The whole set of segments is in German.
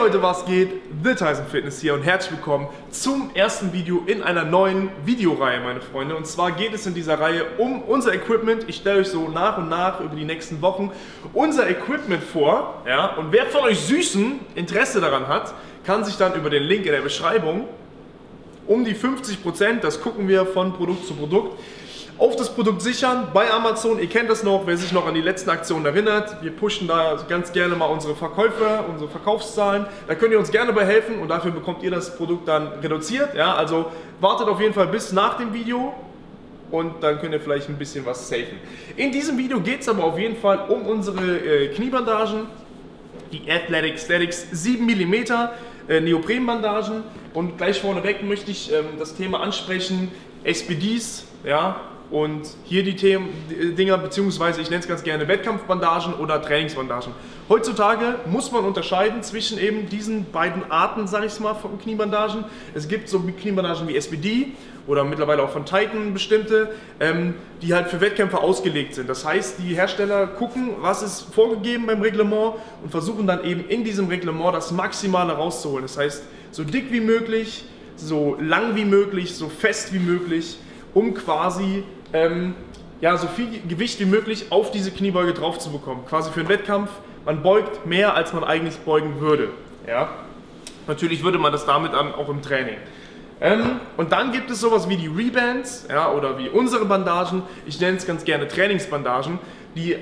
Leute, was geht? The Tyson Fitness hier und herzlich willkommen zum ersten Video in einer neuen Videoreihe, meine Freunde. Und zwar geht es in dieser Reihe um unser Equipment. Ich stelle euch so nach und nach über die nächsten Wochen unser Equipment vor. Ja? Und wer von euch Süßen Interesse daran hat, kann sich dann über den Link in der Beschreibung um die 50%, das gucken wir von Produkt zu Produkt, auf das Produkt sichern bei Amazon. Ihr kennt das noch, wer sich noch an die letzten Aktionen erinnert. Wir pushen da ganz gerne mal unsere Verkäufer, unsere Verkaufszahlen. Da könnt ihr uns gerne bei helfen und dafür bekommt ihr das Produkt dann reduziert. Ja, also wartet auf jeden Fall bis nach dem Video und dann könnt ihr vielleicht ein bisschen was safen. In diesem Video geht es aber auf jeden Fall um unsere Kniebandagen, die Athletic Statics 7 mm Neoprenbandagen. Und gleich vorneweg möchte ich das Thema ansprechen, SBDs, ja, und hier die Dinger, beziehungsweise ich nenne es ganz gerne Wettkampfbandagen oder Trainingsbandagen. Heutzutage muss man unterscheiden zwischen eben diesen beiden Arten, sage ich mal, von Kniebandagen. Es gibt so Kniebandagen wie SBD oder mittlerweile auch von Titan bestimmte, die halt für Wettkämpfe ausgelegt sind. Das heißt, die Hersteller gucken, was ist vorgegeben beim Reglement und versuchen dann eben in diesem Reglement das Maximale rauszuholen. Das heißt, so dick wie möglich, so lang wie möglich, so fest wie möglich, um quasi ja, so viel Gewicht wie möglich auf diese Kniebeuge drauf zu bekommen. Quasi für einen Wettkampf, man beugt mehr, als man eigentlich beugen würde. Ja? Natürlich würde man das damit auch im Training. Und dann gibt es sowas wie die Rebands, ja, oder wie unsere Bandagen, ich nenne es ganz gerne Trainingsbandagen, die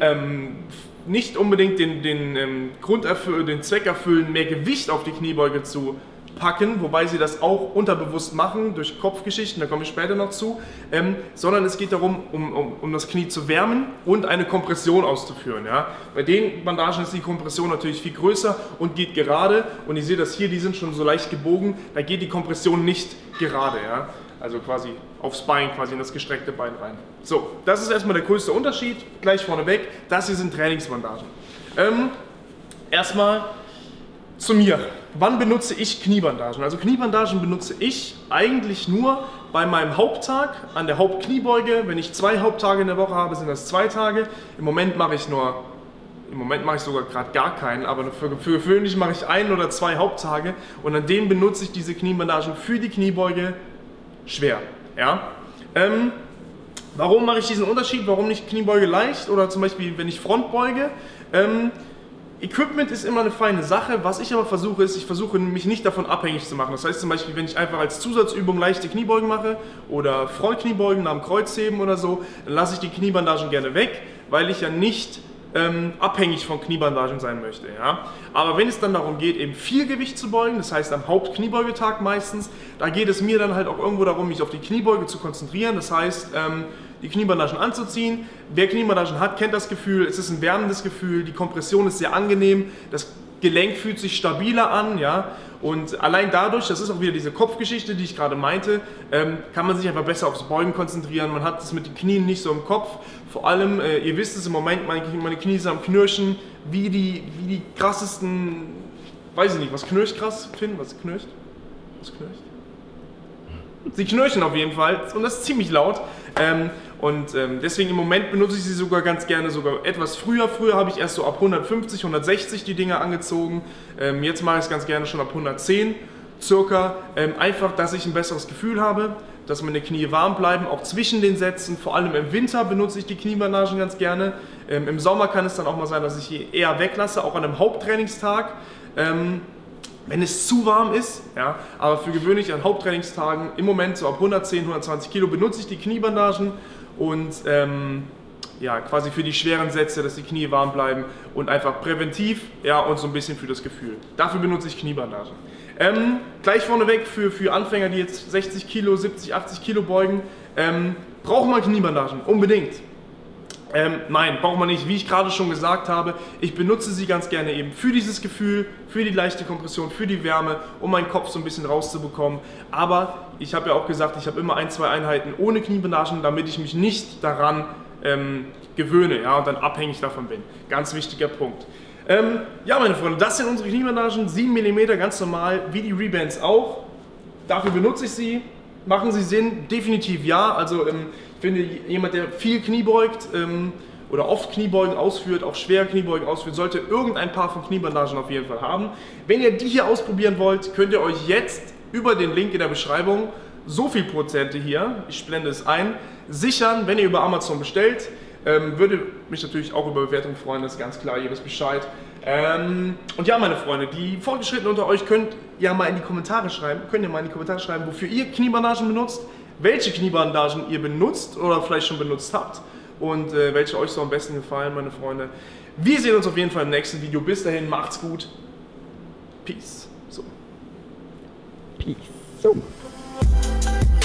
nicht unbedingt den Zweck erfüllen, mehr Gewicht auf die Kniebeuge zu packen, wobei sie das auch unterbewusst machen, durch Kopfgeschichten, da komme ich später noch zu, sondern es geht darum, um das Knie zu wärmen und eine Kompression auszuführen. Ja. Bei den Bandagen ist die Kompression natürlich viel größer und geht gerade, und ihr seht das hier, die sind schon so leicht gebogen, da geht die Kompression nicht gerade, ja. Also quasi aufs Bein, quasi in das gestreckte Bein rein. So, das ist erstmal der größte Unterschied, gleich vorneweg, das hier sind Trainingsbandagen. Erstmal zu mir. Wann benutze ich Kniebandagen? Also Kniebandagen benutze ich eigentlich nur bei meinem Haupttag, an der Hauptkniebeuge. Wenn ich 2 Haupttage in der Woche habe, sind das 2 Tage. Im Moment mache ich sogar gerade gar keinen, aber für gewöhnlich mache ich 1 oder 2 Haupttage und an denen benutze ich diese Kniebandagen für die Kniebeuge schwer. Ja? Warum mache ich diesen Unterschied? Warum nicht Kniebeuge leicht oder zum Beispiel, wenn ich Front beuge? Equipment ist immer eine feine Sache, was ich aber versuche ist, ich versuche mich nicht davon abhängig zu machen. Das heißt zum Beispiel, wenn ich einfach als Zusatzübung leichte Kniebeugen mache oder Frontkniebeugen nach dem Kreuzheben oder so, dann lasse ich die Kniebandagen gerne weg, weil ich ja nicht abhängig von Kniebandagen sein möchte. Ja? Aber wenn es dann darum geht, eben viel Gewicht zu beugen, das heißt am Hauptkniebeugetag meistens, da geht es mir dann halt auch irgendwo darum, mich auf die Kniebeuge zu konzentrieren. Das heißt, die Kniebandagen anzuziehen. Wer Kniebandagen hat, kennt das Gefühl, es ist ein wärmendes Gefühl, die Kompression ist sehr angenehm, das Gelenk fühlt sich stabiler an, ja, und allein dadurch, das ist auch wieder diese Kopfgeschichte, die ich gerade meinte, kann man sich einfach besser aufs Beugen konzentrieren, man hat es mit den Knien nicht so im Kopf, vor allem, ihr wisst es im Moment, meine Knie sind am Knirschen, wie die krassesten, weiß ich nicht, was knirscht krass, Finn, was knirscht? Was knirscht? Sie knirschen auf jeden Fall und das ist ziemlich laut. Deswegen im Moment benutze ich sie sogar ganz gerne, sogar etwas früher. Früher habe ich erst so ab 150, 160 die Dinger angezogen. Jetzt mache ich es ganz gerne schon ab 110 circa. Einfach, dass ich ein besseres Gefühl habe, dass meine Knie warm bleiben, auch zwischen den Sätzen. Vor allem im Winter benutze ich die Kniebandagen ganz gerne. Im Sommer kann es dann auch mal sein, dass ich die eher weglasse, auch an einem Haupttrainingstag. Wenn es zu warm ist, ja, aber für gewöhnlich an Haupttrainingstagen im Moment so ab 110, 120 Kilo benutze ich die Kniebandagen und ja, quasi für die schweren Sätze, dass die Knie warm bleiben und einfach präventiv, ja, und so ein bisschen für das Gefühl. Dafür benutze ich Kniebandagen. Gleich vorneweg für Anfänger, die jetzt 60 Kilo, 70, 80 Kilo beugen, braucht man Kniebandagen, unbedingt. Nein, braucht man nicht. Wie ich gerade schon gesagt habe, ich benutze sie ganz gerne eben für dieses Gefühl, für die leichte Kompression, für die Wärme, um meinen Kopf so ein bisschen rauszubekommen. Aber ich habe ja auch gesagt, ich habe immer 1, 2 Einheiten ohne Kniebandagen, damit ich mich nicht daran gewöhne, ja, und dann abhängig davon bin. Ganz wichtiger Punkt. Ja, meine Freunde, das sind unsere Kniebandagen, 7 mm, ganz normal, wie die Rebands auch. Dafür benutze ich sie. Machen sie Sinn? Definitiv ja. Also ich finde, jemand, der viel Knie beugt oder oft Kniebeugen ausführt, auch schwer Kniebeugen ausführt, sollte irgendein Paar von Kniebandagen auf jeden Fall haben. Wenn ihr die hier ausprobieren wollt, könnt ihr euch jetzt über den Link in der Beschreibung so viel Prozente hier, ich blende es ein, sichern, wenn ihr über Amazon bestellt. Würde mich natürlich auch über Bewertungen freuen, das ist ganz klar, ihr wisst Bescheid. Und ja, meine Freunde, die Fortgeschrittenen unter euch könnt ja mal in die Kommentare schreiben, wofür ihr Kniebandagen benutzt, welche Kniebandagen ihr benutzt oder vielleicht schon benutzt habt und welche euch so am besten gefallen, meine Freunde. Wir sehen uns auf jeden Fall im nächsten Video. Bis dahin, macht's gut. Peace. So. Peace. So.